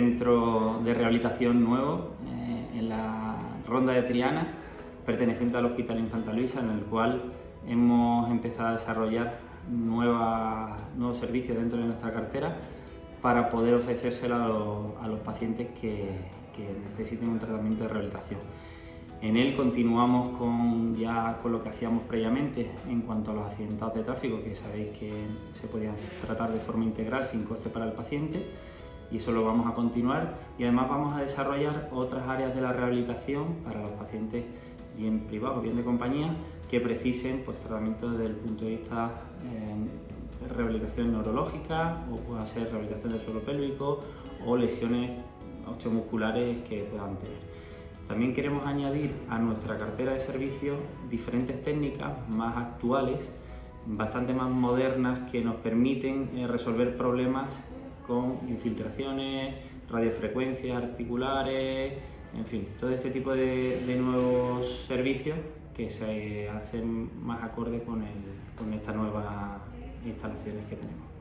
centro de rehabilitación nuevo en la Ronda de Triana, perteneciente al Hospital Infanta Luisa, en el cual hemos empezado a desarrollar nuevos servicios dentro de nuestra cartera para poder ofrecérselo a los pacientes que necesiten un tratamiento de rehabilitación. En él continuamos con lo que hacíamos previamente en cuanto a los accidentados de tráfico, que sabéis que se podían tratar de forma integral sin coste para el paciente, y eso lo vamos a continuar, y además vamos a desarrollar otras áreas de la rehabilitación para los pacientes bien privados, bien de compañía, que precisen tratamiento desde el punto de vista de rehabilitación neurológica, o pueda ser rehabilitación del suelo pélvico o lesiones osteomusculares que puedan tener. También queremos añadir a nuestra cartera de servicios diferentes técnicas más actuales, bastante más modernas, que nos permiten resolver problemas con infiltraciones, radiofrecuencias articulares, en fin, todo este tipo de nuevos servicios que se hacen más acorde con estas nuevas instalaciones que tenemos.